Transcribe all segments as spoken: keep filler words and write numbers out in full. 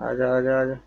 आजा आजा आजा।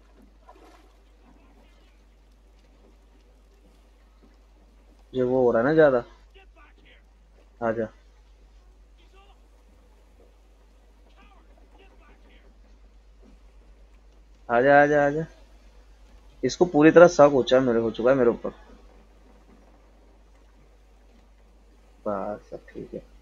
ये वो हो रहा है ना ज्यादा। आजा आजा आजा आजा। इसको पूरी तरह शक हो चुका है मेरे हो चुका है मेरे ऊपर। बस सब ठीक है।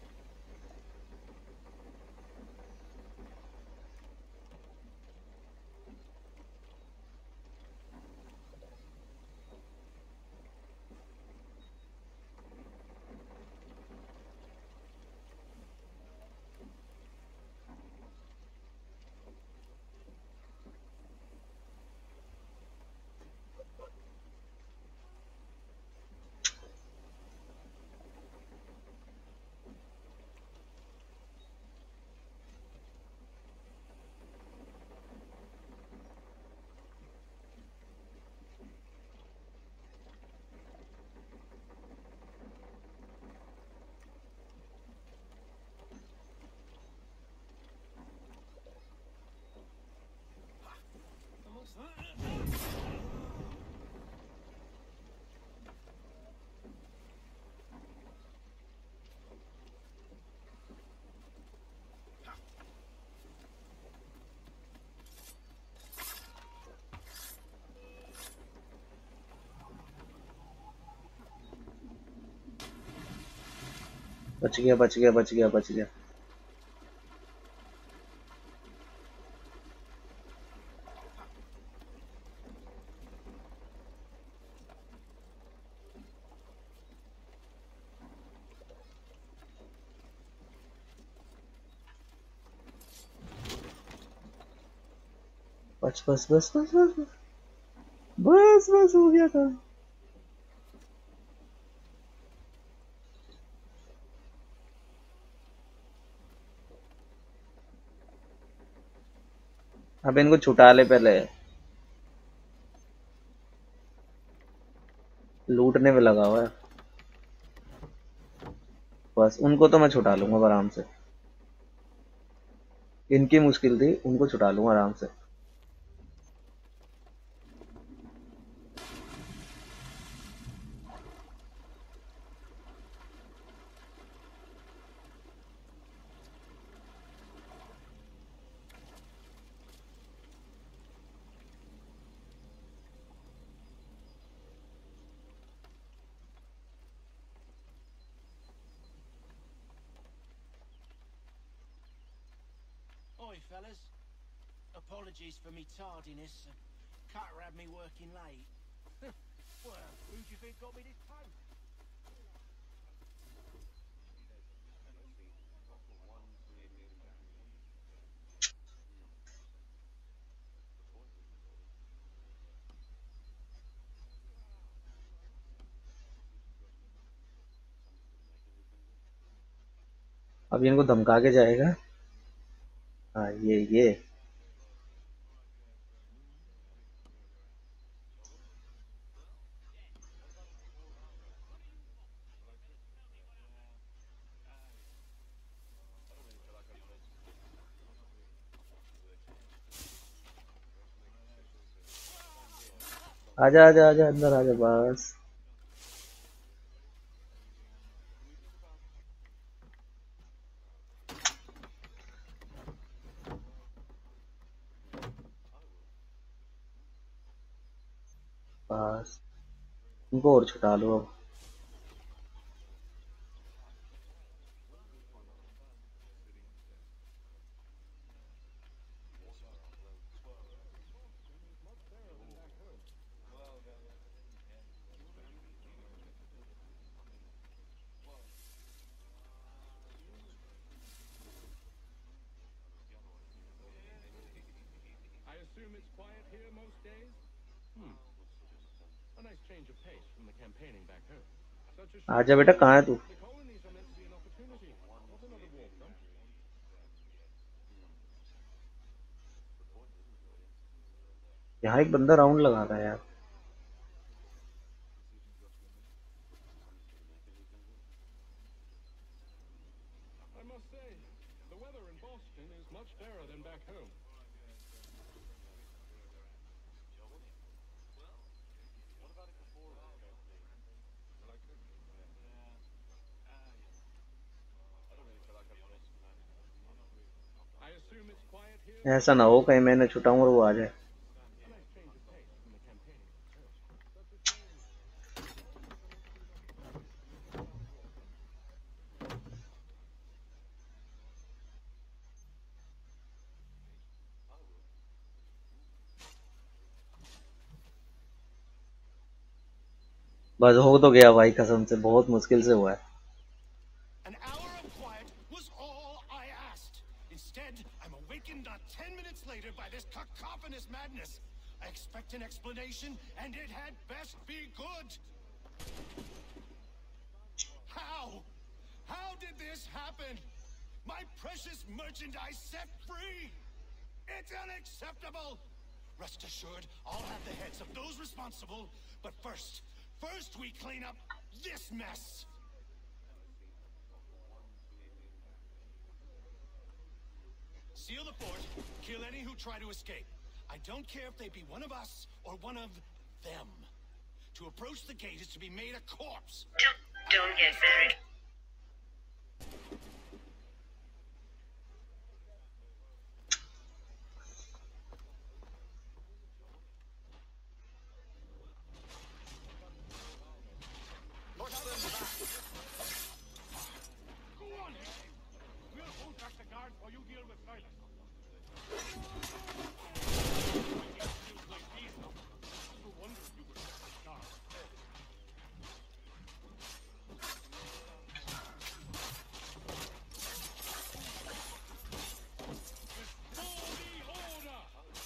बच गया बच गया बच गया बच गया। बस बस बस बस बस बस बस बस हो गया था। अब इनको छुटा ले पहले। लूटने में लगा हुआ है। बस उनको तो मैं छुटा लूंगा आराम से। इनकी मुश्किल थी, उनको छुटा लूंगा आराम से। Oi, fellas. Apologies for me tardiness. Cutter had me working late. Well, who do you think got me this post? अब इनको धमका के जाएगा। हाँ ये ये। आजा आजा आजा अंदर आजा बस। बस इनको और छुटा लो अब। I assume it's quiet here most days? Hmm. A nice change of pace from the campaigning back home. Such a short आजा बेटा time. कहाँ है तू? The colonies are meant to be an opportunity, not another war front. यहाँ एक बंदा round लगा रहा है यार। I must say, the weather in Boston is much fairer than back home. ऐसा ना हो कहीं मैंने छुटाऊं और वो आ जाए। A nice change of pace from the campaigning back home. Such a shame. बस हो तो गया भाई, कसम से बहुत मुश्किल से हुआ है। An hour of quiet was all I asked. Instead, I'm awakened not ten minutes later by this cacophonous madness. I expect an explanation, and it had best be good. How? How did this happen? My precious merchandise set free! It's unacceptable! Rest assured, I'll have the heads of those responsible. But first, first we clean up this mess! Seal the fort, kill any who try to escape. I don't care if they be one of us or one of them. To approach the gate is to be made a corpse. Don't get married. Go on, Hind. We'll hold back the guards while you deal with Silas. Skills like these, no wonder you were such a star. Restore the order!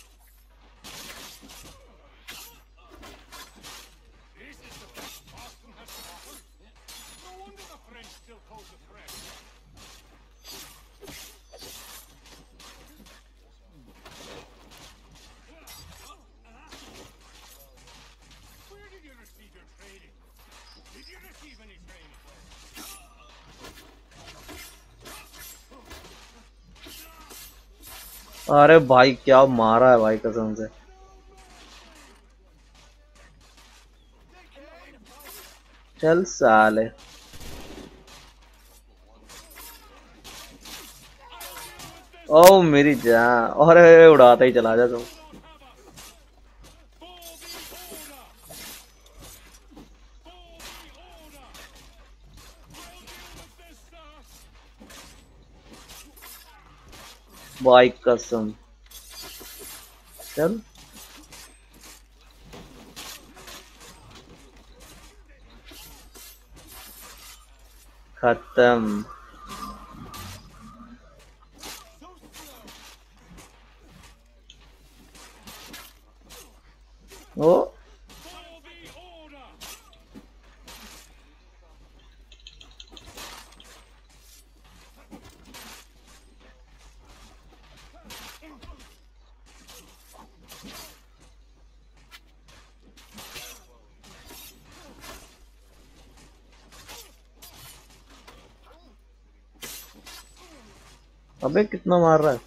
This is the best Boston has to offer. No wonder the French still pose a threat. Where did you receive your training? Did you receive any training? अरे भाई क्या मारा है भाई, कसम से। चल साले। ओ मेरी जान, और उड़ाता ही चला जा तुम। भाई कसम। चल खत्म। ओ अबे कितना मार रहा है।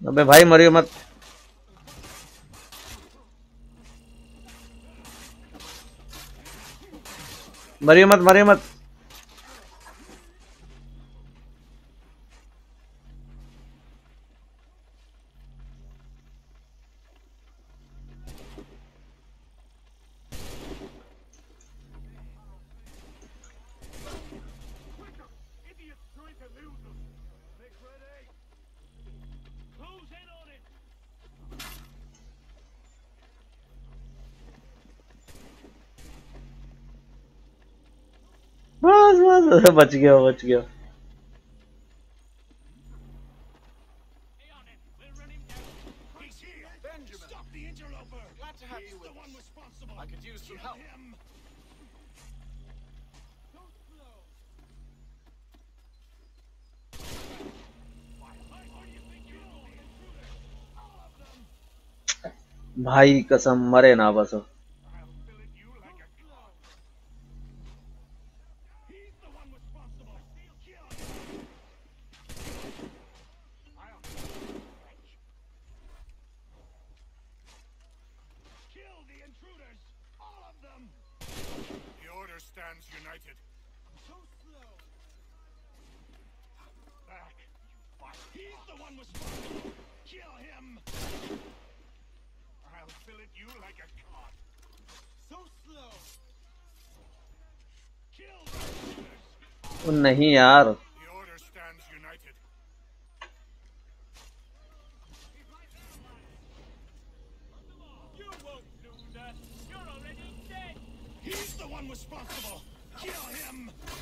अबे भाई मरियो मत। मरियो मत मरियो मत। Idiots trying to lose us. Make ready. Close in on it. बस बस बच गया बच गया। Stay on it. We'll run him down. He's here! Benjamin. Stop the interloper! Glad to have He's you with the one us. responsible! I could use some Kill help. him! So slow. भाई कसम मरे ना बस। I'll fillet you like a cod! He's the one responsible! Kill him! I'll... Kill the intruders! All of them! The Order stands united. So slow. Back, you bot! He's the one responsible! Kill him! I'll fillet you like a cod! So slow. Kill the intruders! ओ नहीं यार। The Order stands united. You won't do that. You're already dead. He's the one responsible! Kill him!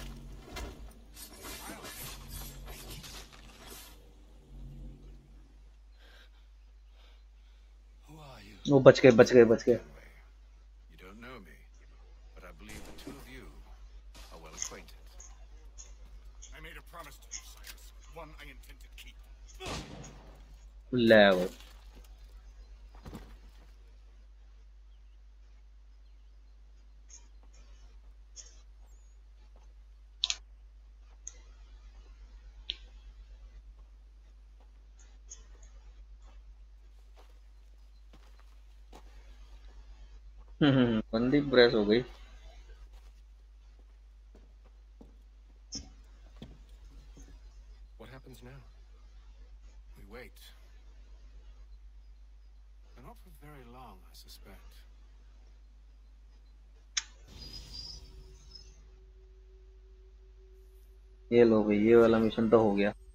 Who are you? वो बच गए बच गए बच गए। You don't know me, but I believe the two of you are well acquainted. I made a promise to you, Cyrus. One I intend to keep. ले वो। हम्म, बंदी प्रेस हो गई। What happens now? We wait. But not for very long, I suspect. ये लो भाई ये वाला mission तो हो गया।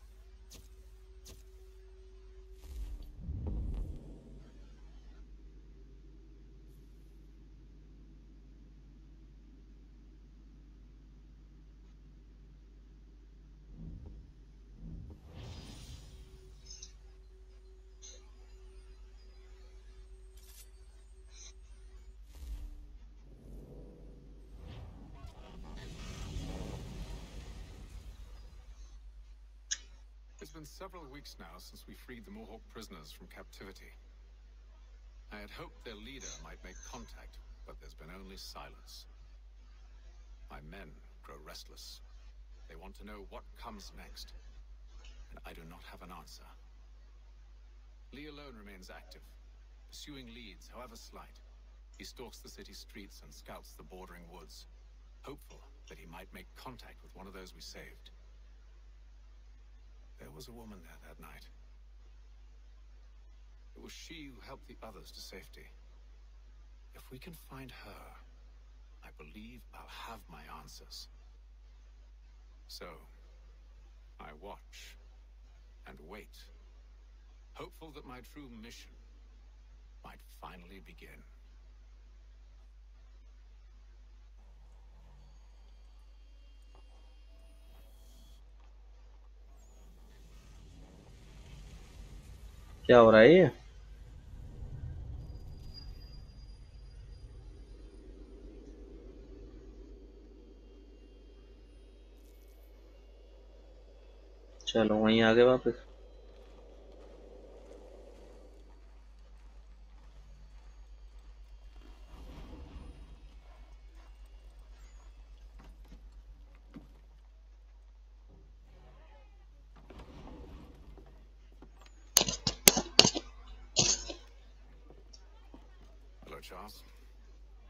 It's been several weeks now since we freed the Mohawk prisoners from captivity. I had hoped their leader might make contact, but there's been only silence. My men grow restless. They want to know what comes next, and I do not have an answer. Lee alone remains active, pursuing leads, however slight. He stalks the city streets and scouts the bordering woods, hopeful that he might make contact with one of those we saved. There was a woman there that night. It was she who helped the others to safety. If we can find her, I believe I'll have my answers. So, I watch and wait, hopeful that my true mission might finally begin. क्या हो रहा है ये? चलो वहीं आ गए वापस।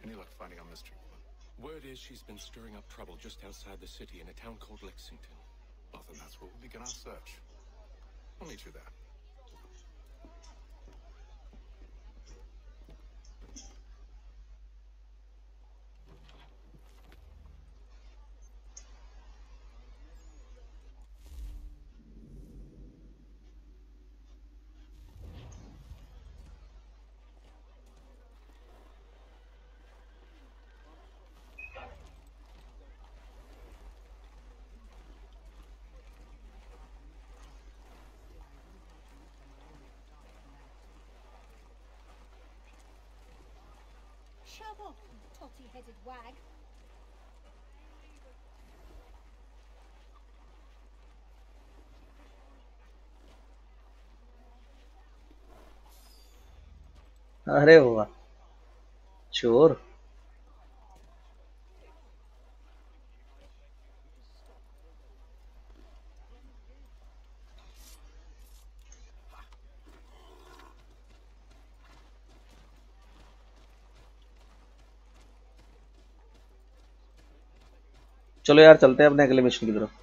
Any luck finding our mystery woman? Word is she's been stirring up trouble just outside the city in a town called Lexington. Well, then that's where we'll begin our search. We'll meet you there. Shove off, you totty-headed wag. अरे वाह, चोर। चलो यार, चलते हैं अपने अगले mission की तरफ।